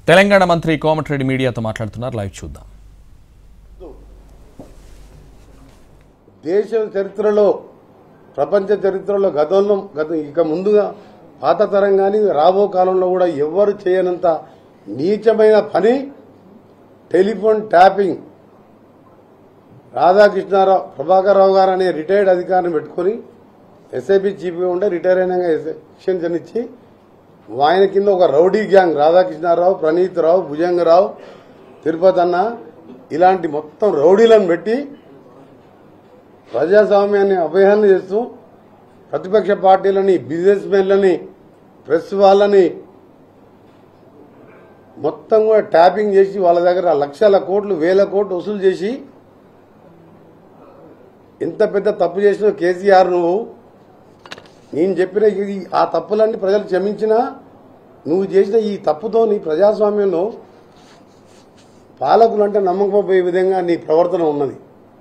తెలంగాణ మంత్రి కోమటిరెడ్డి మీడియాతో మాట్లాడుతున్నారు. లైవ్ చూద్దాం. దేశ చరిత్రలో ప్రపంచ చరిత్రలో గత ఇక ముందుగా పాత తరం కానీ రాబో కాలంలో కూడా ఎవ్వరు చేయనంత నీచమైన పని టెలిఫోన్ ట్యాపింగ్. రాధాకృష్ణారావు ప్రభాకర్ గారు అనే రిటైర్డ్ అధికారిని పెట్టుకుని ఎస్ఐబి చీఫ్గా ఉంటే రిటైర్ అయినాక ఎక్స్టెన్షన్ ఇచ్చి ఆయన కింద ఒక రౌడీ గ్యాంగ్ రాధాకృష్ణారావు, ప్రణీత్ రావు, భుజంగరావు, తిరుపతి అన్న ఇలాంటి మొత్తం రౌడీలను పెట్టి ప్రజాస్వామ్యాన్ని అభయాన్ని చేస్తూ ప్రతిపక్ష పార్టీలని, బిజినెస్ మెన్లని, ప్రెస్ వాళ్ళని మొత్తం కూడా ట్యాపింగ్ చేసి వాళ్ళ దగ్గర లక్షల కోట్లు, వేల కోట్లు వసూలు చేసి ఎంత పెద్ద తప్పు చేసినా కేసీఆర్ నువ్వు నేను చెప్పిన ఆ తప్పులన్నీ ప్రజలు క్షమించినా నువ్వు చేసిన ఈ తప్పుతో నీ ప్రజాస్వామ్యంలో పాలకులు అంటే నమ్మకపోయే విధంగా నీ ప్రవర్తన ఉన్నది.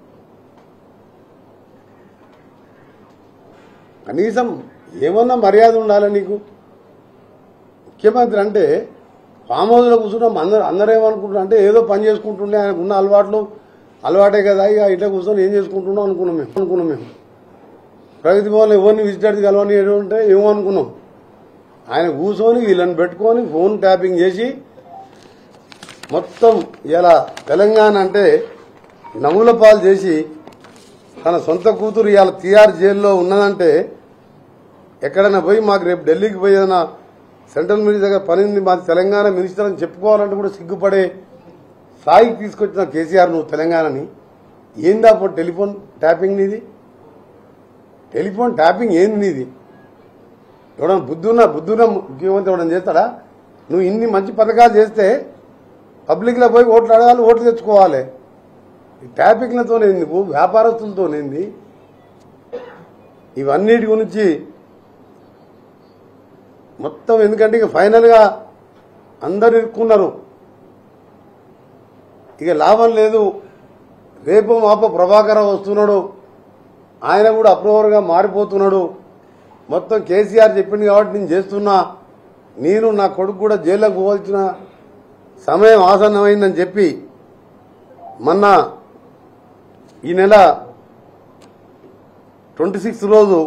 కనీసం ఏమన్నా మర్యాద ఉండాలి నీకు. ముఖ్యమంత్రి అంటే ఫామ్ హౌస్లో కూర్చున్నాం అందరూ ఏమనుకుంటున్నా అంటే ఏదో పని చేసుకుంటుండే ఆయనకు ఉన్న అలవాటే కదా ఇక ఇట్లా కూర్చొని ఏం చేసుకుంటున్నాం అనుకున్నాం మేము. ప్రగతి భవన్లో ఎవరిని విజిటర్స్ కలవని ఉంటే ఏమో అనుకున్నాం. ఆయన కూర్చొని వీళ్ళని పెట్టుకొని ఫోన్ ట్యాపింగ్ చేసి మొత్తం ఇలా తెలంగాణ అంటే నవ్వుల పాలు చేసి తన సొంత కూతురు ఇవాళ తిహార్ జైల్లో ఉన్నదంటే ఎక్కడైనా పోయి మాకు రేపు ఢిల్లీకి పోయి ఏదైనా సెంట్రల్ మినిస్టర్ దగ్గర పనింది మాది తెలంగాణ మినిస్టర్ అని చెప్పుకోవాలంటే కూడా సిగ్గుపడే స్థాయికి తీసుకొచ్చిన కేసీఆర్ నువ్వు తెలంగాణని. ఏందా టెలిఫోన్ ట్యాపింగ్ నీది? టెలిఫోన్ ట్యాపింగ్ ఏంది నీది? ఎవడన్నా బుద్ధున్న ముఖ్యమంత్రి ఎవడన్నా చేస్తాడా? నువ్వు ఇన్ని మంచి పథకాలు చేస్తే పబ్లిక్లో పోయి ఓట్లు అడగాలి, ఓట్లు తెచ్చుకోవాలి. ఈ ట్యాపింగ్లతోనేంది, వ్యాపారస్తులతోనేంది, ఇవన్నిటి గురించి మొత్తం. ఎందుకంటే ఇక ఫైనల్గా అందరు ఇరుక్కున్నారు, ఇక లాభం లేదు. రేపు మాప ప్రభాకర్ వస్తున్నాడు, ఆయన కూడా అప్రూవర్గా మారిపోతున్నాడు. మొత్తం కేసీఆర్ చెప్పింది కాబట్టి నేను చేస్తున్నా, నేను నా కొడుకు కూడా జైల్లోకి పోవాల్సిన సమయం ఆసన్నమైందని చెప్పి మొన్న ఈ నెల 26 రోజు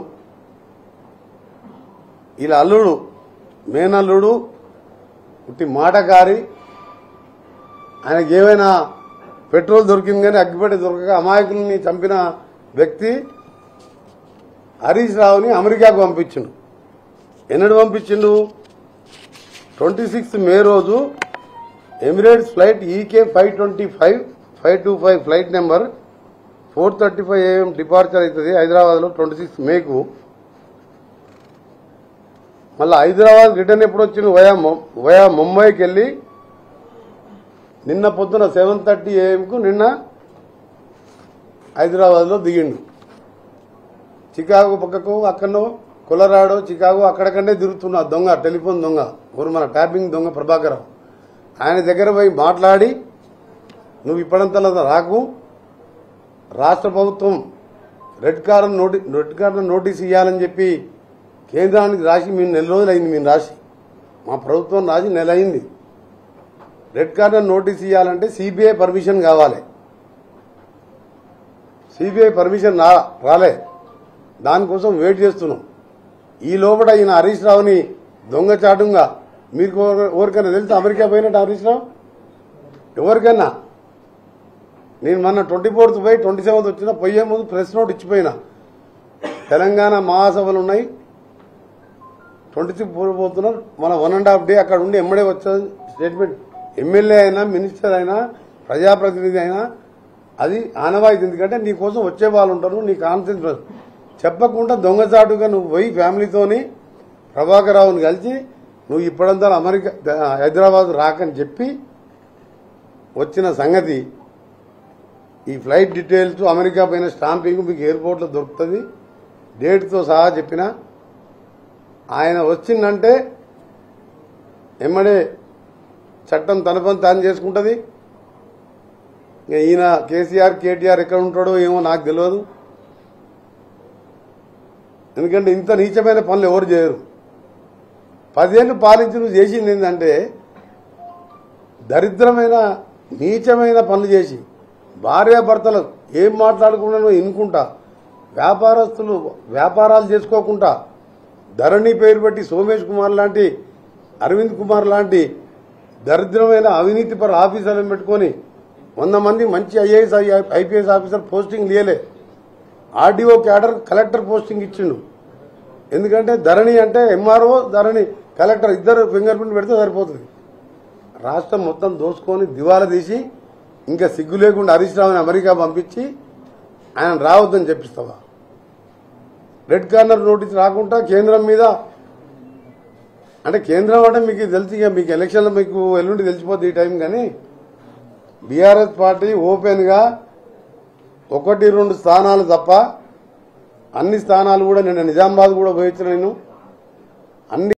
ఇలా అల్లుడు మేనల్లుడు పుట్టి మాటకారి, ఆయనకి ఏమైనా పెట్రోల్ దొరికింది కానీ అగ్గిపెట్టి దొరకక అమాయకుల్ని చంపిన వ్యక్తి హరీష్ రావుని అమెరికాకు పంపించిండు. ఎన్నడు పంపించిండు? 26 మే రోజు Emirates flight EK 525 flight number 4:35 AM departure అవుతుంది హైదరాబాద్లో 26 మేకు. మళ్ళీ హైదరాబాద్ రిటర్న్ ఎప్పుడు వచ్చిండు? వయా ముంబైకి వెళ్ళి నిన్న పొద్దున 7:30 AM నిన్న హైదరాబాద్లో దిగిండు. చికాగో పక్కకు అక్కడో కొలరాడో చికాగో అక్కడకంటే తిరుగుతున్న దొంగ, టెలిఫోన్ దొంగ, మన ట్యాపింగ్ దొంగ ప్రభాకర్ ఆయన దగ్గర పోయి మాట్లాడి నువ్వు ఇప్పుడంతలా రాకు, రాష్ట్ర ప్రభుత్వం రెడ్ కార్నర్ నోటీస్ ఇవ్వాలని చెప్పి కేంద్రానికి రాసి మేము నెల రోజులు అయింది. మేము రాసి మా ప్రభుత్వం రాసి నెల అయింది. రెడ్ కార్నర్ నోటీస్ ఇవ్వాలంటే సిబిఐ పర్మిషన్ కావాలి. సిబిఐ పర్మిషన్ రాలే, దానికోసం వెయిట్ చేస్తున్నాం. ఈ లోపల ఈయన హరీష్ రావుని దొంగచాటుగా మీకు ఎవరికైనా తెలుసు అమెరికా పోయినట్టు హరీష్ రావు? ఎవరికైనా? నేను మొన్న 24th పోయి 27th వచ్చిన పోయే ముందు ప్రెస్ నోట్ ఇచ్చిపోయినా. తెలంగాణ మహాసభలు ఉన్నాయి, 26 పోతున్నారు. మన 1.5 day అక్కడ ఉండి ఎమ్మడే వచ్చే స్టేట్మెంట్. ఎమ్మెల్యే అయినా, మినిస్టర్ అయినా, ప్రజాప్రతినిధి అయినా అది ఆనవాయితీ. ఎందుకంటే నీ కోసం వచ్చే వాళ్ళు ఉంటారు, నీ కాన్ఫిడెన్స్ చెప్పకుండా దొంగచాటుగా నువ్వు పోయి ఫ్యామిలీతోని ప్రభాకర్ రావుని కలిసి నువ్వు ఇప్పుడంతా అమెరికా హైదరాబాద్ రాకని చెప్పి వచ్చిన సంగతి. ఈ ఫ్లైట్ డీటెయిల్స్ అమెరికా పైన స్టాంపింగ్ మీకు ఎయిర్పోర్ట్లో దొరుకుతుంది, డేట్తో సహా చెప్పిన. ఆయన వచ్చిందంటే ఎమ్మడే చట్టం తన పని తాను చేసుకుంటుంది. ఈయన కేసీఆర్, కేటీఆర్ ఎక్కడ ఉంటాడో ఏమో నాకు తెలియదు. ఎందుకంటే ఇంత నీచమైన పనులు ఎవరు చేయరు. 10 ఏళ్ళు పాలించి నువ్వు చేసింది ఏంటంటే దరిద్రమైన నీచమైన పనులు చేసి భార్యాభర్తలు ఏం మాట్లాడుకున్నానో ఇనుకుంటా వ్యాపారస్తులు వ్యాపారాలు చేసుకోకుండా ధరణి పేరు పెట్టి సోమేష్ కుమార్ లాంటి అరవింద్ కుమార్ లాంటి దరిద్రమైన అవినీతిపర ఆఫీసర్లను పెట్టుకొని 100 మంది మంచి ఐఏఎస్ ఐపీఎస్ ఆఫీసర్ పోస్టింగ్ లేలే ఆర్డీఓ క్యాడర్ కలెక్టర్ పోస్టింగ్ ఇచ్చిండు ఎందుకంటే ధరణి అంటే ఎంఆర్ఓ ధరణి కలెక్టర్ ఇద్దరు ఫింగర్ ప్రింట్ పెడితే సరిపోతుంది రాష్ట్రం మొత్తం దోసుకొని దివాలా తీసి ఇంకా సిగ్గు లేకుండా హరీష్ రావుని అమెరికా పంపించి ఆయన రావద్దని చెప్పిస్తావా రెడ్ కార్నర్ నోటీస్ రాకుండా కేంద్రం మీద అంటే కేంద్రం అంటే మీకు తెలిసి ఇక మీకు ఎలక్షన్లో మీకు ఎల్లుండి తెలిసిపోద్ది ఈ టైం కానీ బీఆర్ఎస్ పార్టీ ఓపెన్గా 1-2 స్థానాలు తప్ప అన్ని స్థానాలు కూడా నిన్న నిజామాబాద్ కూడా పోయించిన నేను అన్ని